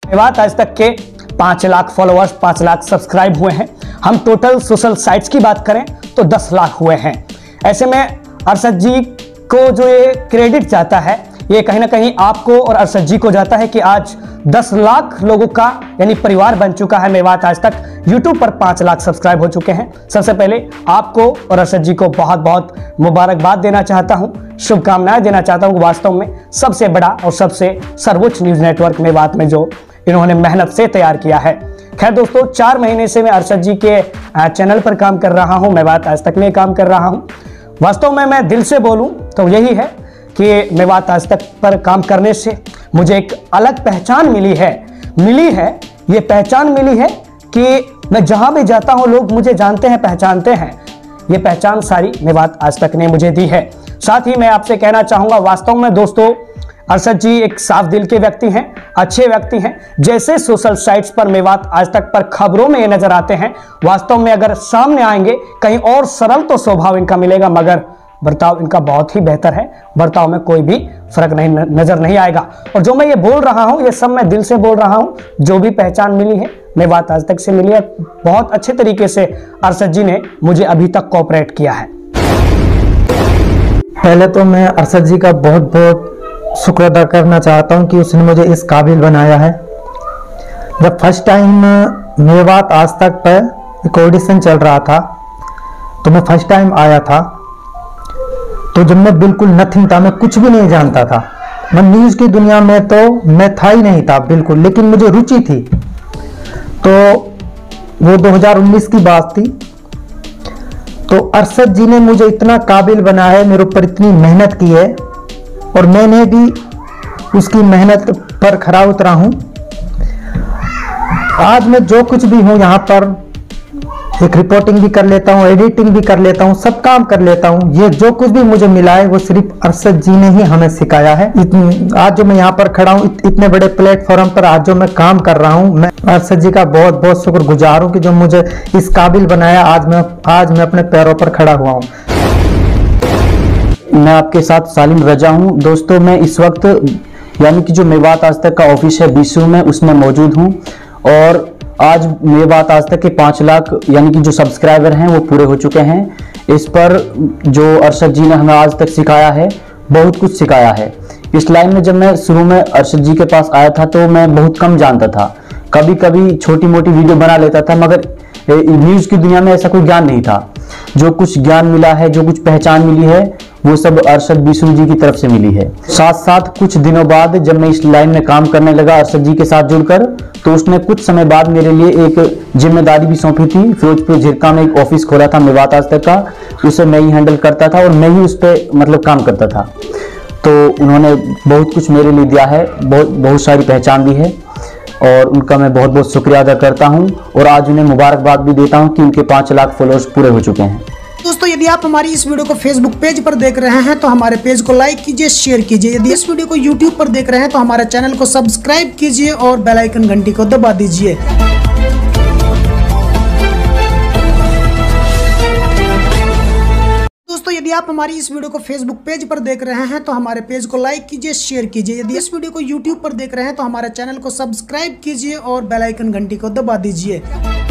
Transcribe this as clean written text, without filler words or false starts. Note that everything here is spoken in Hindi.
मेवात आज तक के 5 लाख फॉलोअर्स, 5 लाख सब्सक्राइब हुए हैं। हम टोटल सोशल साइट्स की बात करें तो 10 लाख हुए हैं। ऐसे में अरशद जी को जो ये क्रेडिट जाता है, ये कहीं ना कहीं आपको और अरशद जी को जाता है कि आज 10 लाख लोगों का यानी परिवार बन चुका है मेवात आज तक। YouTube पर 5 लाख सब्सक्राइब हो चुके हैं। सबसे पहले आपको और अरशद जी को बहुत बहुत मुबारकबाद देना चाहता हूं, शुभकामनाएं देना चाहता हूं। वास्तव में सबसे बड़ा और सबसे सर्वोच्च न्यूज नेटवर्क मेवात में जो इन्होंने मेहनत से तैयार किया है। खैर दोस्तों, 4 महीने से मैं अरशद जी के चैनल पर काम कर रहा हूं, मेवात आज तक में काम कर रहा हूं। वास्तव में मैं दिल से बोलूं तो यही है कि मेवात आज तक पर काम करने से मुझे एक अलग पहचान मिली है। ये पहचान मिली है कि मैं जहां भी जाता हूं लोग मुझे जानते हैं, पहचानते हैं। ये पहचान सारी मेवात आज तक ने मुझे दी है। साथ ही मैं आपसे कहना चाहूंगा, वास्तव में दोस्तों अरशद जी एक साफ दिल के व्यक्ति हैं, अच्छे व्यक्ति हैं। जैसे सोशल साइट्स पर मेवात आज तक पर खबरों में ये नजर आते हैं, वास्तव में अगर सामने आएंगे कहीं और सरल तो स्वभाव इनका मिलेगा, मगर बर्ताव इनका बहुत ही बेहतर है। बर्ताव में कोई भी फर्क नहीं नजर नहीं आएगा। और जो मैं ये बोल रहा हूं, ये सब मैं दिल से बोल रहा हूं। जो भी पहचान मिली है मेवात आज तक से मिली है, बहुत अच्छे तरीके से अरशद जी ने मुझे अभी तक कोऑपरेट किया है। पहले तो मैं अरशद जी का बहुत बहुत शुक्र अदा करना चाहता हूं कि उसने मुझे इस काबिल बनाया है। जब फर्स्ट टाइम मेवात आज तक पर एक ऑडिशन चल रहा था तो मैं फर्स्ट टाइम आया था, तो जब मैं बिल्कुल नथिंग था, मैं कुछ भी नहीं जानता था। मैं न्यूज़ की दुनिया में तो मैं था ही नहीं था बिल्कुल, लेकिन मुझे रुचि थी। तो वो 2019 की बात थी। तो अरशद जी ने मुझे इतना काबिल बनाया है, मेरे ऊपर इतनी मेहनत की है और मैंने भी उसकी मेहनत पर खरा उतरा हूं। आज मैं जो कुछ भी हूं यहाँ पर, एक रिपोर्टिंग भी कर लेता हूँ, एडिटिंग भी कर लेता हूँ, सब काम कर लेता हूँ। ये जो कुछ भी मुझे मिला है वो सिर्फ अरशद जी ने ही हमें सिखाया है। आज जो मैं यहाँ पर खड़ा हूँ, इतने बड़े प्लेटफॉर्म पर आज जो मैं काम कर रहा हूँ, मैं अरशद जी का बहुत बहुत शुक्रगुजार हूँ कि जो मुझे इस काबिल बनाया। आज मैं अपने पैरों पर खड़ा हुआ हूँ। मैं आपके साथ सालिम रजा हूँ। दोस्तों, मैं इस वक्त यानी कि जो मेवात आज तक का ऑफिस है बीसू में, उसमें मौजूद हूँ। और आज मेवात आज तक के 5 लाख यानी कि जो सब्सक्राइबर हैं वो पूरे हो चुके हैं। इस पर जो अरशद जी ने हमें आज तक सिखाया है, बहुत कुछ सिखाया है। इस लाइन में जब मैं शुरू में अरशद जी के पास आया था तो मैं बहुत कम जानता था। कभी कभी छोटी मोटी वीडियो बना लेता था, मगर न्यूज़ की दुनिया में ऐसा कोई ज्ञान नहीं था। जो कुछ ज्ञान मिला है, जो कुछ पहचान मिली है, वो सब अरशद बीसू जी की तरफ से मिली है। साथ साथ कुछ दिनों बाद जब मैं इस लाइन में काम करने लगा अरशद जी के साथ जुड़कर, तो उसने कुछ समय बाद मेरे लिए एक जिम्मेदारी भी सौंपी थी। फिरोजपुर झिरका में एक ऑफिस खोला था मेवात आज तक का, उसे मैं ही हैंडल करता था और मैं ही उस पर मतलब काम करता था। तो उन्होंने बहुत कुछ मेरे लिए दिया है, बहुत सारी पहचान दी है और उनका मैं बहुत बहुत शुक्रिया अदा करता हूं। और आज उन्हें मुबारकबाद भी देता हूं कि उनके 5 लाख फॉलोअर्स पूरे हो चुके हैं। दोस्तों, यदि आप हमारी इस वीडियो को फेसबुक पेज पर देख रहे हैं तो हमारे पेज को लाइक कीजिए, शेयर कीजिए। यदि इस वीडियो को यूट्यूब पर देख रहे हैं तो हमारे चैनल को सब्सक्राइब कीजिए और बेल आइकन घंटी को दबा दीजिए। दोस्तों, यदि आप हमारी इस वीडियो को फेसबुक पेज पर देख रहे हैं तो हमारे पेज को लाइक कीजिए, शेयर कीजिए। यदि इस वीडियो को यूट्यूब पर देख रहे हैं तो हमारे चैनल को सब्सक्राइब कीजिए और बेल आइकन घंटी को दबा दीजिए।